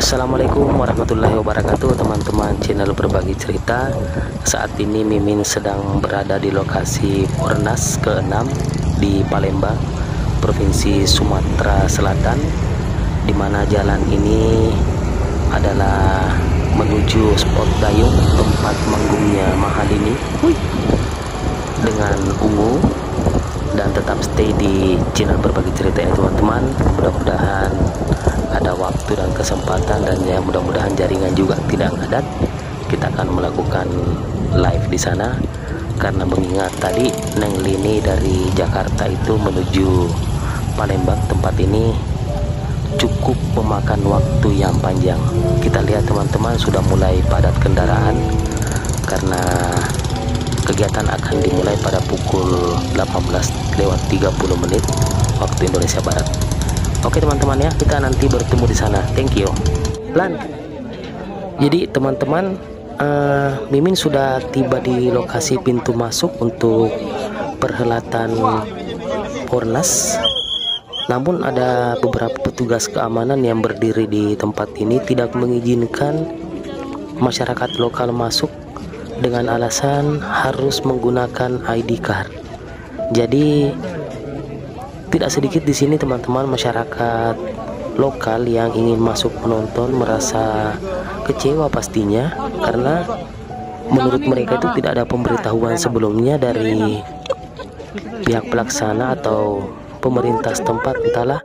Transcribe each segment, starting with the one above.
Assalamualaikum warahmatullahi wabarakatuh, teman-teman channel berbagi cerita. Saat ini Mimin sedang berada di lokasi Pornas ke-6 di Palembang, Provinsi Sumatera Selatan, di mana jalan ini adalah menuju spot dayung tempat manggungnya Mahalini dengan Ungu. Dan tetap stay di channel berbagi cerita ya teman-teman. Mudah-mudahan ada waktu dan kesempatan, dan ya mudah-mudahan jaringan juga tidak ngadat. Kita akan melakukan live di sana, karena mengingat tadi Neng Lini dari Jakarta itu menuju Palembang, tempat ini cukup memakan waktu yang panjang. Kita lihat teman-teman, sudah mulai padat kendaraan karena kegiatan akan dimulai pada pukul 18:30 waktu Indonesia Barat. Oke teman-teman ya, kita nanti bertemu di sana. Thank you. Lan. Jadi teman-teman, Mimin sudah tiba di lokasi pintu masuk untuk perhelatan Pornas. Namun ada beberapa petugas keamanan yang berdiri di tempat ini tidak mengizinkan masyarakat lokal masuk dengan alasan harus menggunakan ID card. Jadi tidak sedikit di sini teman-teman masyarakat lokal yang ingin masuk menonton merasa kecewa pastinya, karena menurut mereka itu tidak ada pemberitahuan sebelumnya dari pihak pelaksana atau pemerintah setempat, entahlah.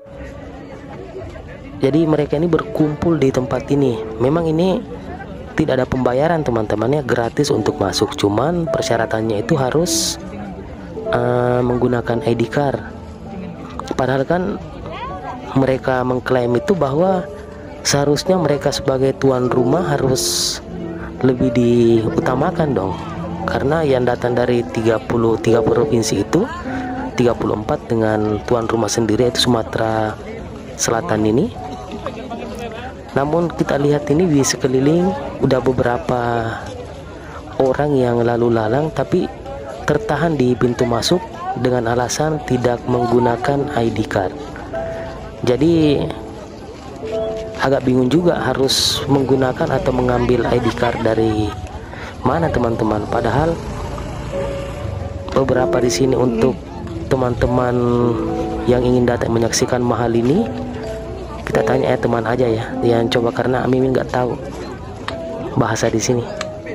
Jadi mereka ini berkumpul di tempat ini. Memang ini tidak ada pembayaran teman-teman ya, gratis untuk masuk, cuman persyaratannya itu harus menggunakan ID card. Padahal kan mereka mengklaim itu bahwa seharusnya mereka sebagai tuan rumah harus lebih diutamakan dong, karena yang datang dari 33 provinsi itu 34 dengan tuan rumah sendiri yaitu Sumatera Selatan ini. Namun kita lihat ini di sekeliling udah beberapa orang yang lalu lalang tapi tertahan di pintu masuk dengan alasan tidak menggunakan ID card. Jadi agak bingung juga harus menggunakan atau mengambil ID card dari mana teman-teman. Padahal beberapa di sini untuk teman-teman yang ingin datang menyaksikan Mahalini, kita tanya ya teman aja ya yang coba, karena Mimin nggak tahu bahasa di sini.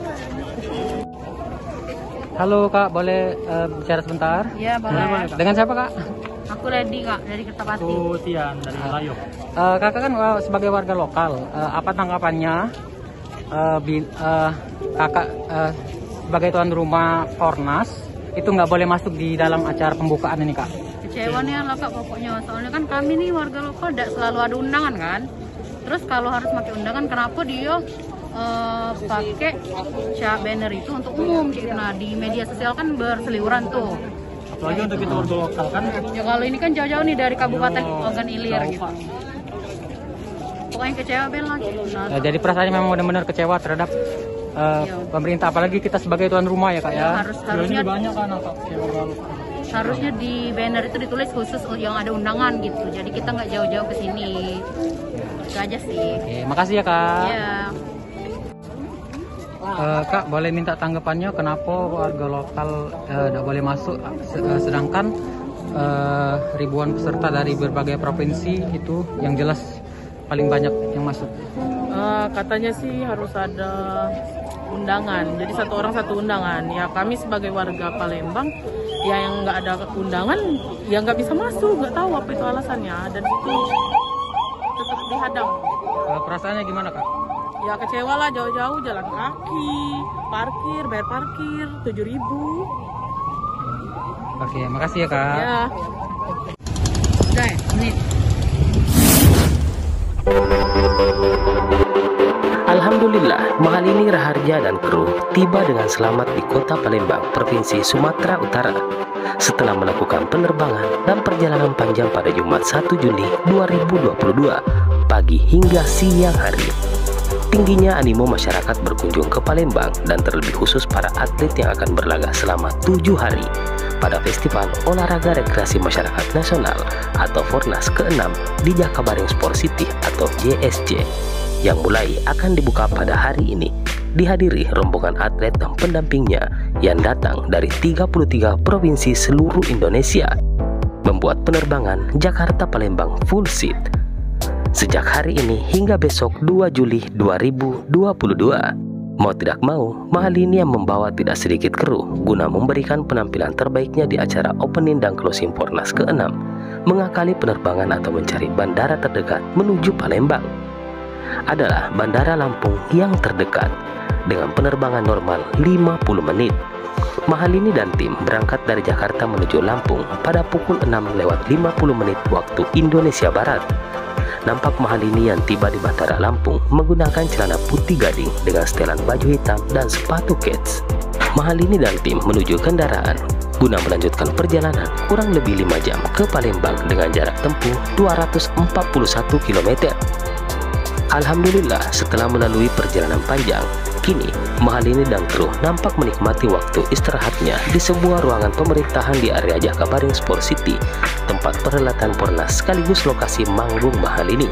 Halo Kak, boleh bicara sebentar? Iya boleh. Dengan siapa Kak? Aku Lady Kak, dari Kertapati. Oh Tian, dari Melayu. Kakak kan sebagai warga lokal, apa tanggapannya kakak sebagai tuan rumah Pornas itu nggak boleh masuk di dalam acara pembukaan ini Kak? Kecewa nih lah Kak pokoknya, soalnya kan kami nih warga lokal tidak selalu ada undangan kan. Terus kalau harus pakai undangan, kenapa dia pakai banner itu untuk umum gitu. Nah di media sosial kan berseliweran tuh. Apalagi untuk kita warga lokal kan? Ya kalau ini kan jauh-jauh nih dari Kabupaten Ogan Ilir gitu. Pokoknya kecewa Bella gitu. Nah, jadi perasaannya memang benar-benar kecewa terhadap pemerintah, apalagi kita sebagai tuan rumah ya Kak ya. Harusnya banyak kan harusnya di banner itu ditulis khusus yang ada undangan gitu. Jadi kita nggak jauh-jauh ke sini. Itu aja sih. Oke, makasih ya Kak. Iya. Kak, boleh minta tanggapannya kenapa warga lokal tidak boleh masuk, sedangkan ribuan peserta dari berbagai provinsi itu yang jelas paling banyak yang masuk? Katanya sih harus ada undangan, jadi satu orang satu undangan. Ya kami sebagai warga Palembang ya yang nggak ada undangan ya nggak bisa masuk, nggak tahu apa itu alasannya, dan itu tetap dihadang. Perasaannya gimana Kak? Ya kecewa lah, jauh-jauh jalan kaki, parkir, bayar parkir 7.000. Oke, makasih ya Kak. Ya. Udah ya, menit. Alhamdulillah, Mahalini Raharja dan kru tiba dengan selamat di kota Palembang, Provinsi Sumatera Utara, setelah melakukan penerbangan dan perjalanan panjang pada Jumat 1 Juli 2022 pagi hingga siang hari. Tingginya animo masyarakat berkunjung ke Palembang, dan terlebih khusus para atlet yang akan berlaga selama 7 hari pada Festival Olahraga Rekreasi Masyarakat Nasional atau Pornas ke-6 di Jakabaring Sport City atau JSC. yang mulai akan dibuka pada hari ini dihadiri rombongan atlet dan pendampingnya yang datang dari 33 provinsi seluruh Indonesia, membuat penerbangan Jakarta-Palembang full seat sejak hari ini hingga besok 2 Juli 2022. Mau tidak mau, Mahalini yang membawa tidak sedikit kru guna memberikan penampilan terbaiknya di acara opening dan closing Pornas ke-6, mengakali penerbangan atau mencari bandara terdekat menuju Palembang. Adalah Bandara Lampung yang terdekat dengan penerbangan normal 50 menit. Mahalini dan tim berangkat dari Jakarta menuju Lampung pada pukul 6:50 waktu Indonesia Barat. Nampak Mahalini yang tiba di Bandara Lampung menggunakan celana putih gading dengan setelan baju hitam dan sepatu kets. Mahalini dan tim menuju kendaraan guna melanjutkan perjalanan kurang lebih 5 jam ke Palembang dengan jarak tempuh 241 km. Alhamdulillah, setelah melalui perjalanan panjang, kini Mahalini dan kru nampak menikmati waktu istirahatnya di sebuah ruangan pemerintahan di area Jakabaring Sport City, tempat perhelatan Pornas sekaligus lokasi manggung Mahalini.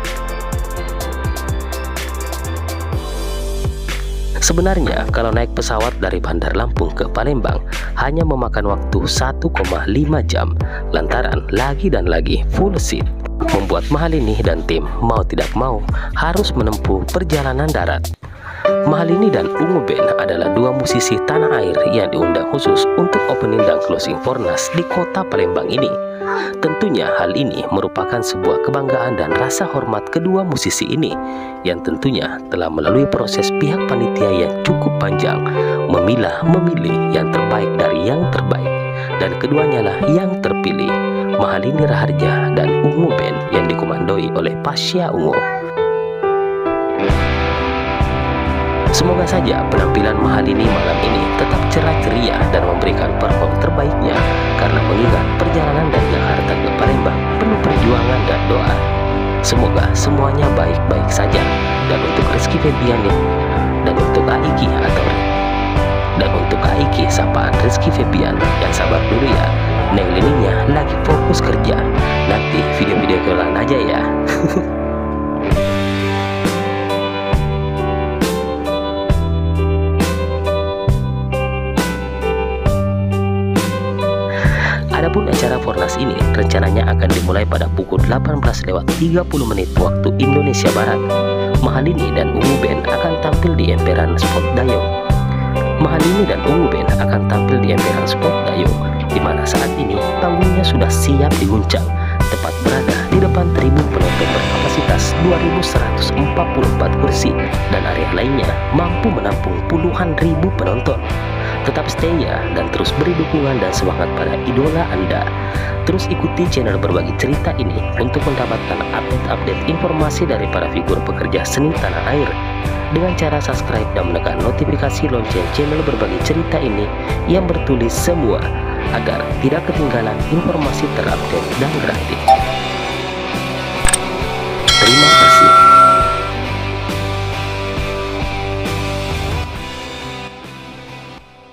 Sebenarnya kalau naik pesawat dari Bandar Lampung ke Palembang hanya memakan waktu 1,5 jam lantaran lagi dan lagi full seat, membuat Mahalini dan tim mau tidak mau harus menempuh perjalanan darat. Mahalini dan Ungu Band adalah dua musisi tanah air yang diundang khusus untuk opening dan closing Pornas di kota Palembang ini. Tentunya hal ini merupakan sebuah kebanggaan dan rasa hormat kedua musisi ini yang tentunya telah melalui proses pihak panitia yang cukup panjang memilih yang terbaik dari yang terbaik, dan keduanya lah yang terpilih, Mahalini Raharja dan Ungu Band yang dikomandoi oleh Pasya Ungu. Semoga saja penampilan Mahalini malam ini tetap cerah ceria dan memberikan perform terbaiknya, karena mengingat perjalanan dari Jakarta ke Palembang penuh perjuangan dan doa. Semoga semuanya baik-baik saja. Dan untuk Rizky Febian dan untuk Aiki sapaan Rizky Febian, yang sabar dulu ya, Neng Lininya lagi fokus kerja. Nanti video-video kelan aja ya. Adapun acara Pornas ini rencananya akan dimulai pada pukul 18:30 waktu Indonesia Barat. Mahalini dan Ungu Band akan tampil di emperan Sport Dayung. Di mana saat ini panggungnya sudah siap diguncang, tepat berada di depan tribun penonton berkapasitas 2.144 kursi dan area lainnya mampu menampung puluhan ribu penonton. Tetap stay ya, dan terus beri dukungan dan semangat pada idola Anda. Terus ikuti channel Berbagi Cerita ini untuk mendapatkan update-update informasi dari para figur pekerja seni tanah air dengan cara subscribe dan menekan notifikasi lonceng channel Berbagi Cerita ini yang bertulis semua, agar tidak ketinggalan informasi terupdate dan gratis. Terima kasih.